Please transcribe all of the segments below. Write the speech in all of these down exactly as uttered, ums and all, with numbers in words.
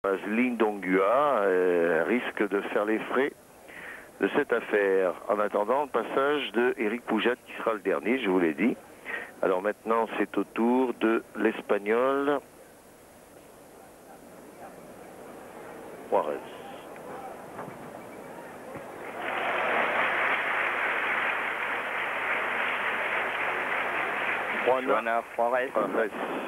Lindongua euh, risque de faire les frais de cette affaire. En attendant, le passage de Eric Poujat qui sera le dernier, je vous l'ai dit. Alors maintenant, c'est au tour de l'Espagnol Juarez. Juana Juarez. Juarez.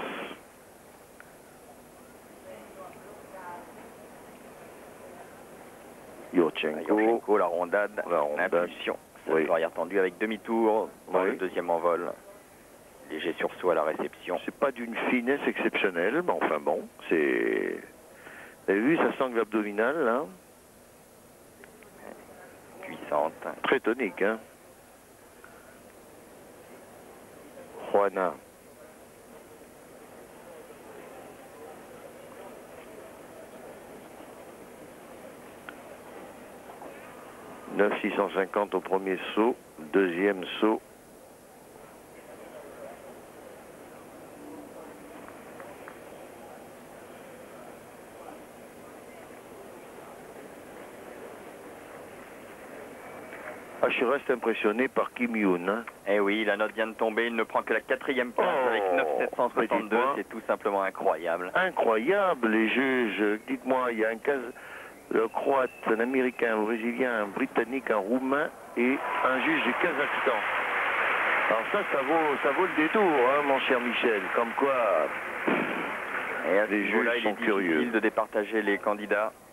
Yurchenko. Yurchenko, la rondade, La rondade. l'impulsion. Ça Oui. arrière tendu avec demi-tour dans Oui. le deuxième envol. Léger sursaut à la réception. C'est pas d'une finesse exceptionnelle, mais enfin bon, c'est... Vous avez vu sa sangle abdominale, là? Puissante. Très tonique, hein? Juana. neuf six cent cinquante au premier saut, deuxième saut. Ah, je reste impressionné par Kim Yoon. Hein. Eh oui, la note vient de tomber, il ne prend que la quatrième place Oh, avec neuf sept cent soixante-deux, dites-moi. c'est tout simplement incroyable. Incroyable, les juges. Dites-moi, il y a un cas, le croate, un américain, un brésilien, un britannique, un roumain et un juge du Kazakhstan. Alors ça, ça vaut, ça vaut le détour, hein, mon cher Michel. Comme quoi, Et à ce les niveau-là, juges il est sont curieux. difficile de départager les candidats.